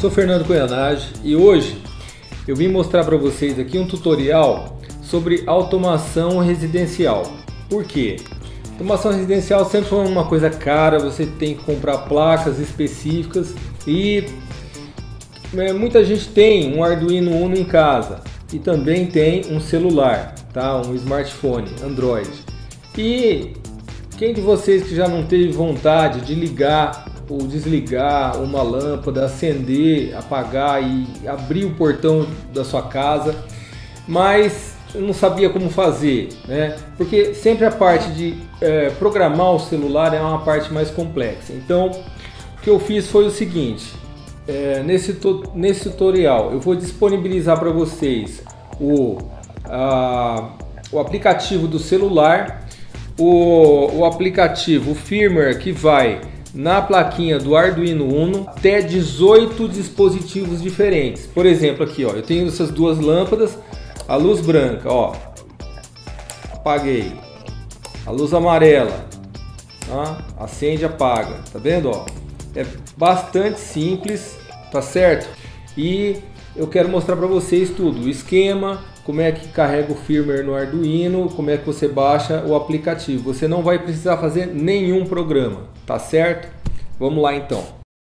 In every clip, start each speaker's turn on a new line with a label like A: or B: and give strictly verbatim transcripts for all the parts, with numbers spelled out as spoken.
A: sou Fernando Koyanagi e hoje eu vim mostrar para vocês aqui um tutorial sobre automação residencial. Por quê? Automação residencial sempre foi uma coisa cara, você tem que comprar placas específicas e é, muita gente tem um Arduino Uno em casa e também tem um celular, tá? Um smartphone Android. E quem de vocês que já não teve vontade de ligar ou desligar uma lâmpada, acender, apagar e abrir o portão da sua casa, mas não sabia como fazer, né? Porque sempre a parte de é, programar o celular é uma parte mais complexa. Então, o que eu fiz foi o seguinte: é, nesse, nesse tutorial eu vou disponibilizar para vocês o, a, o aplicativo do celular, o, o aplicativo, o firmware que vai na plaquinha do Arduino Uno, até dezoito dispositivos diferentes. Por exemplo, aqui, ó, eu tenho essas duas lâmpadas, a luz branca, ó, apaguei, a luz amarela, tá? Acende, apaga, tá vendo, ó? É bastante simples, tá certo? E eu quero mostrar para vocês tudo, o esquema, como é que carrega o firmware no Arduino, como é que você baixa o aplicativo. Você não vai precisar fazer nenhum programa, tá certo? Vamos lá então.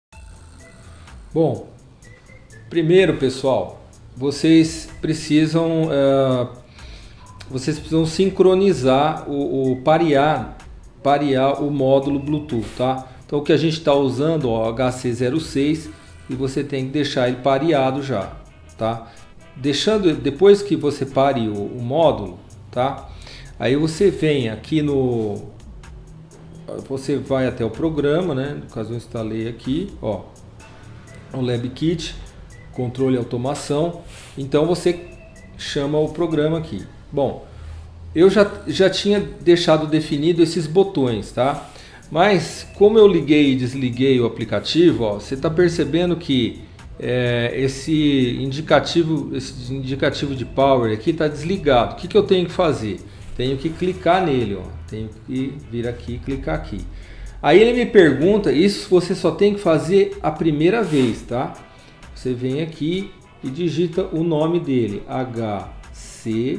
A: Bom, primeiro, pessoal, vocês precisam uh, vocês precisam sincronizar o, o parear, parear o módulo Bluetooth, tá? Então o que a gente está usando, ó, H C zero seis, e você tem que deixar ele pareado já, tá? Deixando, depois que você pare o, o módulo, tá? Aí você vem aqui no, você vai até o programa, né? No caso eu instalei aqui, ó, o LabKit, controle e automação. Então você chama o programa aqui. Bom, eu já, já tinha deixado definido esses botões, tá? Mas como eu liguei e desliguei o aplicativo, ó, você está percebendo que É, esse indicativo, esse indicativo de power aqui está desligado. O que, que eu tenho que fazer? Tenho que clicar nele, ó. Tenho que vir aqui e clicar aqui. Aí ele me pergunta, isso você só tem que fazer a primeira vez, tá? Você vem aqui e digita o nome dele, H C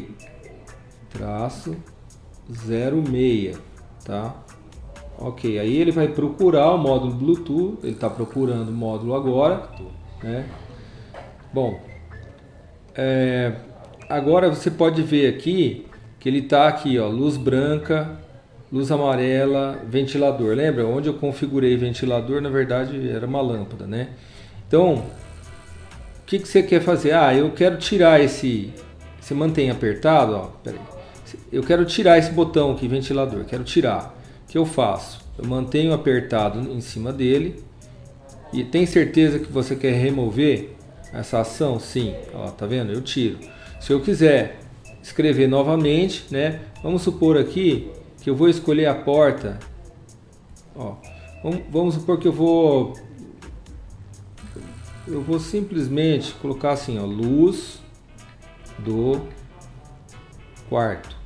A: zero seis, tá? Ok, aí ele vai procurar o módulo Bluetooth, ele está procurando o módulo agora. É. Bom, é, agora você pode ver aqui que ele está aqui, ó, luz branca, luz amarela, ventilador. Lembra? Onde eu configurei ventilador, na verdade era uma lâmpada, né? Então, o que, que você quer fazer? Ah, eu quero tirar esse... Você mantém apertado, ó, peraí. Eu quero tirar esse botão aqui, ventilador, quero tirar. O que eu faço? Eu mantenho apertado em cima dele. E tem certeza que você quer remover essa ação? Sim, ó, tá vendo? Eu tiro. Se eu quiser escrever novamente, né? Vamos supor aqui que eu vou escolher a porta. Ó, vamos, vamos supor que eu vou eu vou simplesmente colocar assim, ó, luz do quarto.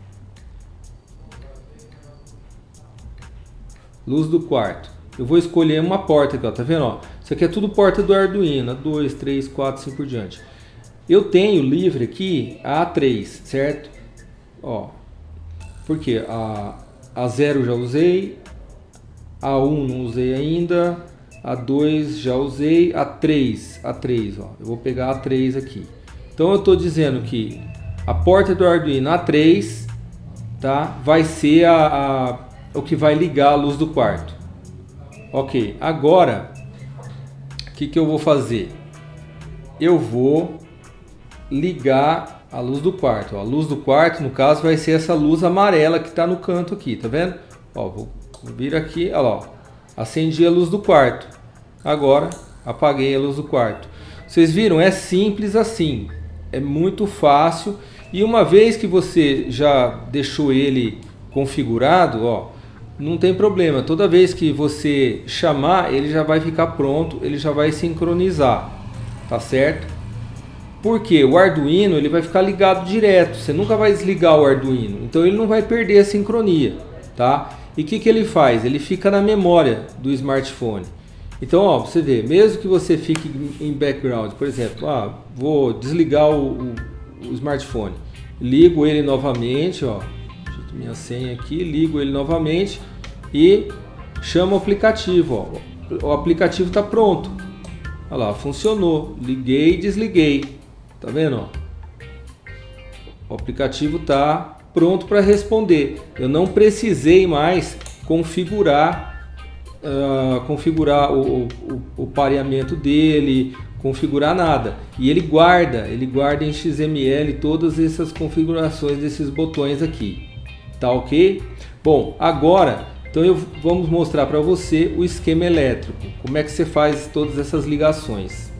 A: Luz do quarto. Eu vou escolher uma porta aqui, ó, tá vendo? Ó, isso aqui é tudo porta do Arduino, dois, três, quatro, assim por diante. Eu tenho livre aqui a A três, certo? Ó, porque a, a zero já usei, a um não usei ainda, a dois já usei, a três, a três, ó, eu vou pegar a três aqui. Então eu estou dizendo que a porta do Arduino A três, tá, vai ser a, a, o que vai ligar a luz do quarto. Ok, agora o que, que eu vou fazer? Eu vou ligar a luz do quarto. Ó, a luz do quarto, no caso, vai ser essa luz amarela que está no canto aqui, tá vendo? Ó, vou, vou vir aqui, ó, ó, acendi a luz do quarto. Agora apaguei a luz do quarto. Vocês viram? É simples assim, é muito fácil. E uma vez que você já deixou ele configurado, ó, não tem problema, toda vez que você chamar, ele já vai ficar pronto, ele já vai sincronizar, tá certo? Porque o Arduino ele vai ficar ligado direto, você nunca vai desligar o Arduino, então ele não vai perder a sincronia, tá? E o que, que ele faz? Ele fica na memória do smartphone. Então, ó, você vê, mesmo que você fique em background, por exemplo, ah, vou desligar o, o, o smartphone, ligo ele novamente, ó, digito minha senha aqui, ligo ele novamente e chamo o aplicativo, ó, o aplicativo está pronto, olha lá, funcionou, liguei e desliguei, tá vendo, ó? O aplicativo está pronto para responder, eu não precisei mais configurar Uh, configurar o, o, o pareamento dele, configurar nada, e ele guarda, ele guarda em X M L todas essas configurações desses botões aqui, tá ok? Bom, agora então eu vamos mostrar para você o esquema elétrico, como é que você faz todas essas ligações.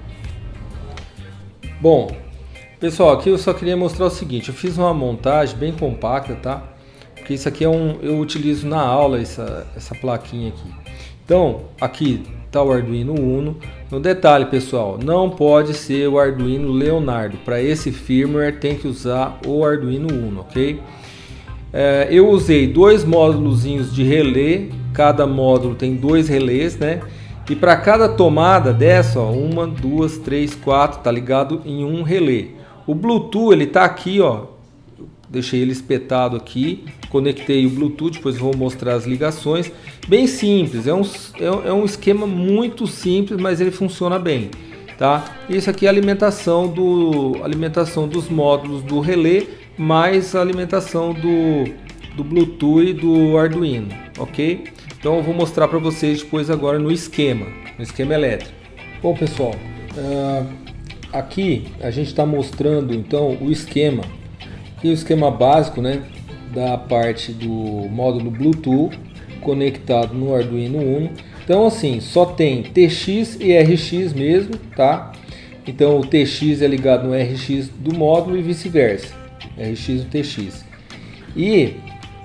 A: Bom, pessoal, aqui eu só queria mostrar o seguinte, eu fiz uma montagem bem compacta, tá? Porque isso aqui é um, eu utilizo na aula essa, essa plaquinha aqui. Então, aqui está o Arduino Uno. No detalhe, pessoal, não pode ser o Arduino Leonardo. Para esse firmware tem que usar o Arduino Uno, ok? É, eu usei dois módulozinhos de relé. Cada módulo tem dois relés, né? E para cada tomada dessa, ó, uma, duas, três, quatro, tá ligado em um relé. O Bluetooth ele tá aqui, ó. Deixei ele espetado aqui, conectei o Bluetooth, depois vou mostrar as ligações. Bem simples, é um, é um esquema muito simples, mas ele funciona bem, tá? Isso aqui é a alimentação, do, alimentação dos módulos do relé, mais a alimentação do, do Bluetooth e do Arduino, ok? Então eu vou mostrar para vocês depois agora no esquema, no esquema elétrico. Bom pessoal, uh, aqui a gente está mostrando então o esquema. E o esquema básico, né, da parte do módulo Bluetooth conectado no Arduino Uno. Então assim, só tem T X e R X mesmo, tá? Então o T X é ligado no R X do módulo e vice-versa, R X e T X. E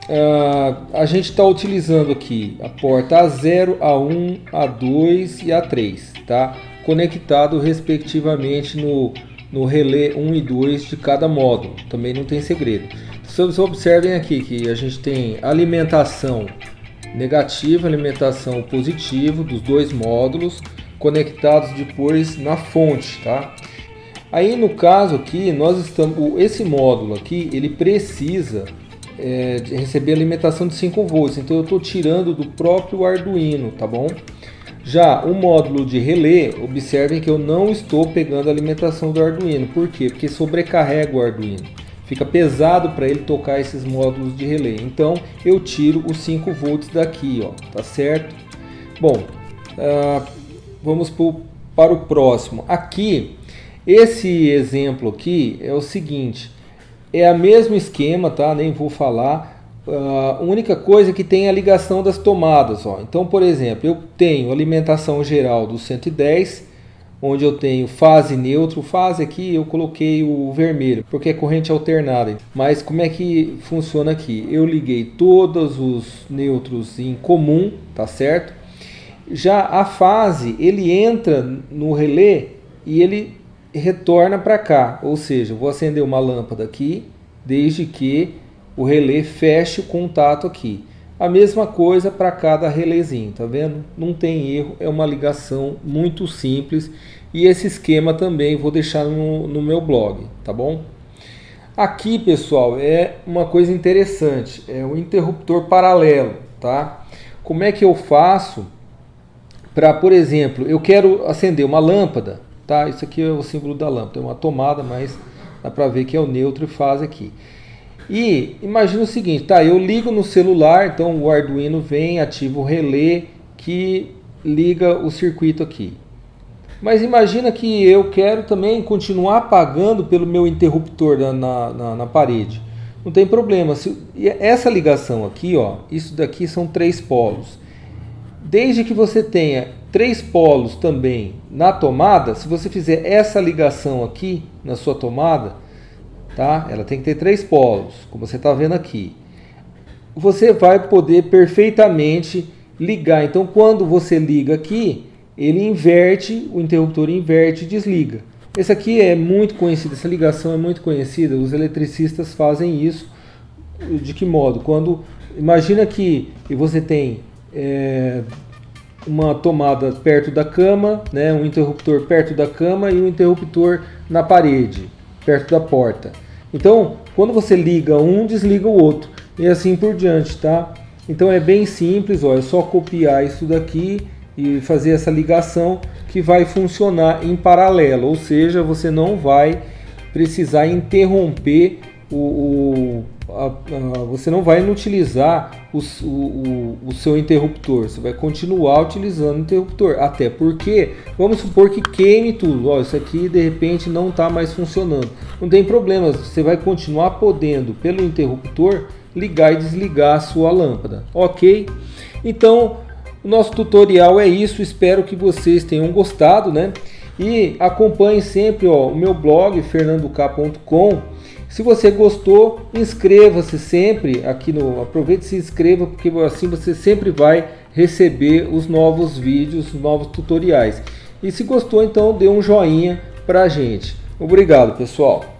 A: uh, a gente está utilizando aqui a porta A zero, A um, A dois e A três, tá? Conectado respectivamente no no relé um e dois de cada módulo, também não tem segredo. Vocês observem aqui que a gente tem alimentação negativa, alimentação positiva dos dois módulos conectados depois na fonte, tá? Aí no caso aqui nós estamos, esse módulo aqui ele precisa é, de receber alimentação de cinco volts, então eu estou tirando do próprio Arduino, tá bom? Já o módulo de relé, observem que eu não estou pegando a alimentação do Arduino. Por quê? Porque sobrecarrega o Arduino. Fica pesado para ele tocar esses módulos de relé. Então eu tiro os cinco volts daqui, ó, tá certo? Bom, uh, vamos pro, para o próximo. Aqui, esse exemplo aqui é o seguinte. É o mesmo esquema, tá? Nem vou falar. A única coisa é que tem a ligação das tomadas, ó. Então, por exemplo, eu tenho alimentação geral do cento e dez, onde eu tenho fase neutro. Fase aqui eu coloquei o vermelho, porque é corrente alternada. Mas como é que funciona aqui? Eu liguei todos os neutros em comum, tá certo? Já a fase, ele entra no relé e ele retorna para cá. Ou seja, eu vou acender uma lâmpada aqui, desde que o relé fecha o contato aqui. A mesma coisa para cada relézinho, tá vendo? Não tem erro, é uma ligação muito simples. E esse esquema também vou deixar no, no meu blog, tá bom? Aqui, pessoal, é uma coisa interessante, é o interruptor paralelo, tá? Como é que eu faço para, por exemplo, eu quero acender uma lâmpada, tá? Isso aqui é o símbolo da lâmpada, é uma tomada, mas dá para ver que é o neutro e fase aqui. E imagina o seguinte, tá? Eu ligo no celular, então o Arduino vem, ativa o relé que liga o circuito aqui. Mas imagina que eu quero também continuar pagando pelo meu interruptor na, na, na parede. Não tem problema. Se, essa ligação aqui, ó, isso daqui são três polos. Desde que você tenha três polos também na tomada, se você fizer essa ligação aqui na sua tomada, tá? Ela tem que ter três polos, como você está vendo aqui. Você vai poder perfeitamente ligar. Então, quando você liga aqui, ele inverte, o interruptor inverte e desliga. Esse aqui é muito conhecido, essa ligação é muito conhecida. Os eletricistas fazem isso. De que modo? Quando imagina que você tem é, uma tomada perto da cama, né, um interruptor perto da cama e um interruptor na parede, perto da porta. Então, quando você liga um, desliga o outro e assim por diante, tá? Então é bem simples, ó, é só copiar isso daqui e fazer essa ligação que vai funcionar em paralelo, ou seja, você não vai precisar interromper o, o a, a, você não vai inutilizar o, o, o seu interruptor, você vai continuar utilizando o interruptor, até porque vamos supor que queime tudo, ó, isso aqui de repente não está mais funcionando, não tem problema, você vai continuar podendo pelo interruptor ligar e desligar a sua lâmpada, ok? Então o nosso tutorial é isso, espero que vocês tenham gostado, né? E acompanhe sempre, ó, o meu blog fernando k ponto com. Se você gostou, inscreva-se sempre aqui no, aproveite e se inscreva, porque assim você sempre vai receber os novos vídeos, os novos tutoriais. E se gostou, então dê um joinha pra gente. Obrigado, pessoal.